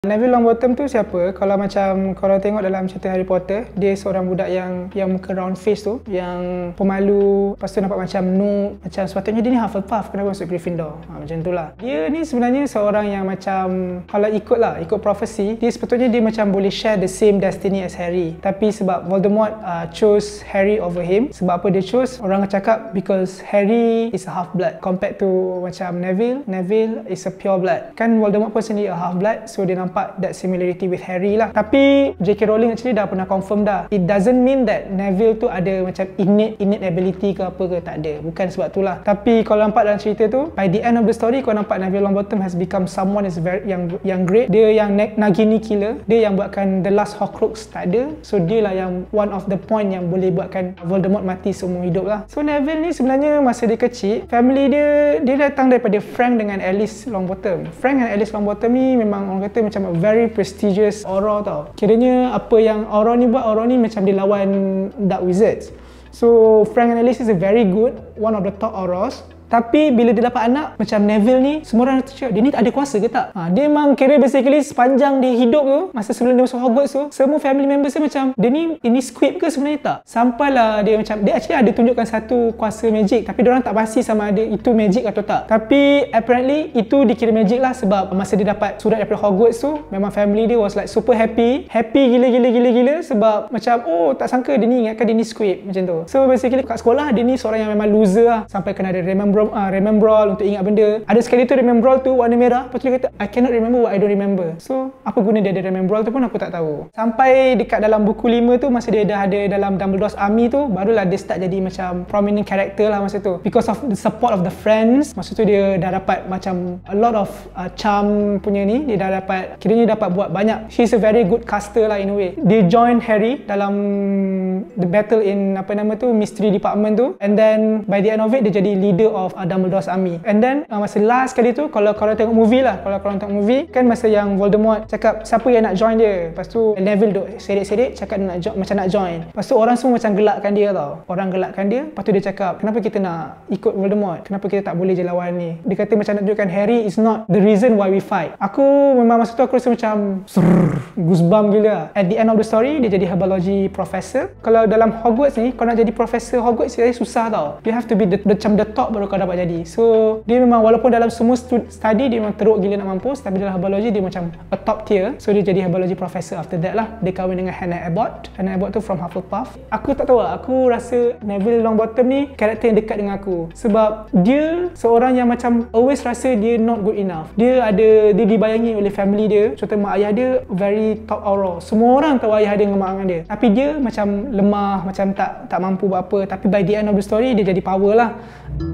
Neville Longbottom tu siapa? Kalau macam korang tengok dalam cerita Harry Potter, dia seorang budak yang muka round face tu, yang pemalu, lepas tu nampak macam noob, macam sepatutnya dia ni Hufflepuff, kenapa masuk Gryffindor? Macam tu lah. Dia ni sebenarnya seorang yang macam, kalau ikut prophecy, dia sepatutnya dia macam boleh share the same destiny as Harry. Tapi sebab Voldemort chose Harry over him. Sebab apa dia chose? Orang cakap because Harry is a half-blood compared to macam Neville. Neville is a pure blood. Kan Voldemort pun sendiri a half-blood, so dia nampak that similarity with Harry lah. Tapi J.K. Rowling actually dah pernah confirm dah. It doesn't mean that Neville tu ada macam innate ability ke apa ke, tak ada. Bukan sebab tu lah. Tapi kalau nampak dalam cerita tu, by the end of the story, kau nampak Neville Longbottom has become someone yang great. Dia yang Nagini killer. Dia yang buatkan the last Horcrux tak ada. So dia lah yang one of the point yang boleh buatkan Voldemort mati seumur hidup lah. So Neville ni sebenarnya masa dia kecil, family dia datang daripada Frank dengan Alice Longbottom. Frank dan Alice Longbottom ni memang orang kata macam a very prestigious aura tau. Kiranya apa yang aura ni buat, aura ni macam dia lawan Dark Wizards. So Frank and Alice is a very good, one of the top auras. Tapi bila dia dapat anak macam Neville ni, semua orang cakap dia ni ada kuasa ke tak? Dia memang kira basically sepanjang dia hidup tu, masa sebelum dia masuk Hogwarts tu, semua family members dia macam dia ni ini script ke sebenarnya tak? Sampailah dia macam, dia actually ada tunjukkan satu kuasa magic, tapi diorang tak pasti sama ada itu magic atau tak. Tapi apparently itu dikira magic lah, sebab masa dia dapat surat daripada Hogwarts tu, memang family dia was like super happy gila sebab macam oh tak sangka dia ni ingatkan dia ni script macam tu. So basically kat sekolah dia ni seorang yang memang loser lah, sampai kena ada remembrall untuk ingat benda. Ada sekali tu remembrall tu warna merah, lepas tu dia kata I cannot remember what I don't remember. So apa guna dia ada remembrall tu pun aku tak tahu. Sampai dekat dalam buku 5 tu, masa dia dah ada dalam Dumbledore's army tu, barulah dia start jadi macam prominent character lah masa tu. Because of the support of the friends, masa tu dia dah dapat macam a lot of charm punya ni, dia dah dapat, kiranya dapat buat banyak. She's a very good caster lah in a way. Dia join Harry dalam the battle in apa nama tu, mystery department tu, and then by the end of it dia jadi leader of Dumbledore's army. And then masa last kali tu, kalau korang tengok movie lah, kalau korang tengok movie kan, masa yang Voldemort cakap siapa yang nak join dia, lepas tu Neville duk sedek-sedek cakap macam nak join, lepas tu orang semua macam gelakkan dia tau. Orang gelakkan dia, lepas tu dia cakap kenapa kita nak ikut Voldemort, kenapa kita tak boleh je lawan ni. Dia kata macam nak tunjukkan Harry is not the reason why we fight. Aku memang masa tu aku rasa macam goosebump gila. At the end of the story, dia jadi herbology professor. Kalau dalam Hogwarts ni, kau nak jadi profesor Hogwarts ni susah tau. You have to be macam the top baru kau dapat jadi. So dia memang walaupun dalam semua study dia memang teruk gila nak mampus, tapi dalam herbology dia macam a top tier. So dia jadi herbology professor after that lah. Dia kahwin dengan Hannah Abbott. Hannah Abbott tu from Hufflepuff. Aku tak tahu lah, aku rasa Neville Longbottom ni karakter yang dekat dengan aku, sebab dia seorang yang macam always rasa dia not good enough. Dia dibayangi oleh family dia. Contoh mak ayah dia very top aura. Semua orang tahu ayah dia dengan mak dia, tapi dia macam lemah, macam tak mampu buat apa. Tapi by the end of the story dia jadi power lah.